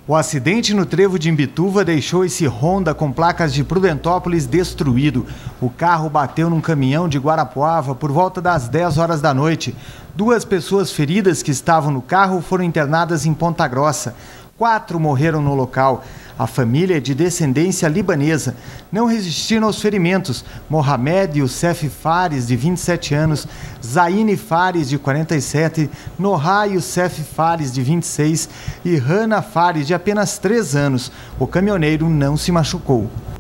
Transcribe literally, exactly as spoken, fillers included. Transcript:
O acidente no trevo de Imbituva deixou esse Honda com placas de Prudentópolis destruído. O carro bateu num caminhão de Guarapuava por volta das dez horas da noite. Duas pessoas feridas que estavam no carro foram internadas em Ponta Grossa. Quatro morreram no local. A família é de descendência libanesa. Não resistiram aos ferimentos. Mohamed Youssef Fares, de vinte e sete anos, Zaine Fares, de quarenta e sete, Noha Youssef Fares, de vinte e seis e Hana Fares, de apenas três anos. O caminhoneiro não se machucou.